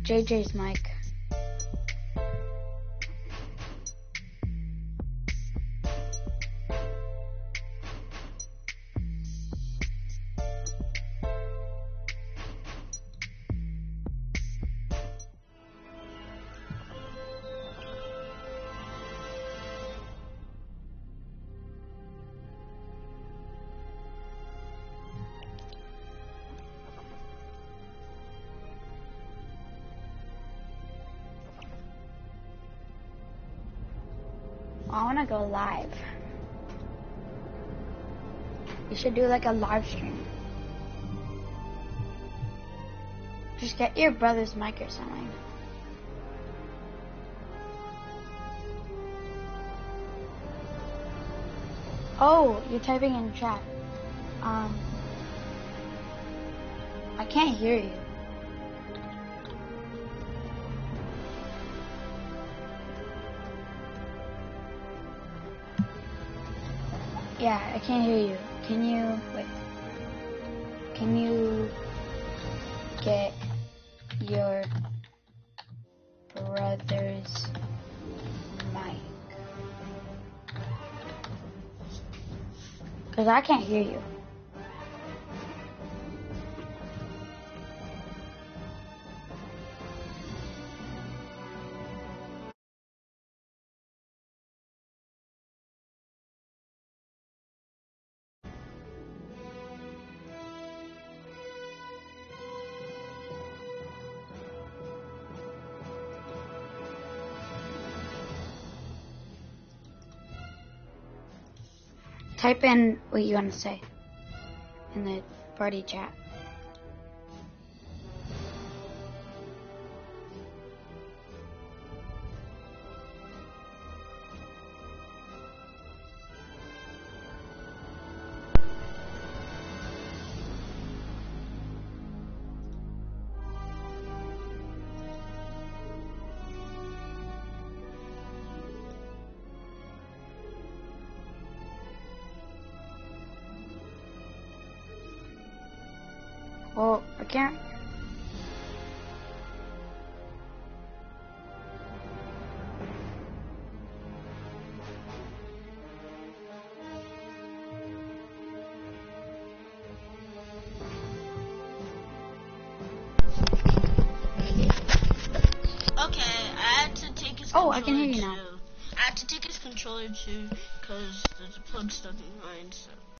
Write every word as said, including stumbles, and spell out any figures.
J J's mic. I want to go live. You should do like a live stream. Just get your brother's mic or something. Oh, you're typing in chat. Um, I can't hear you. Yeah, I can't hear you. Can you, wait. Can you get your brother's mic? Because I can't hear you. Type in what you want to say in the party chat. Well, I can't. Okay, I had to take his Oh, controller I can hear you too. now. I had to take his controller too because the plug stuck in mine, so.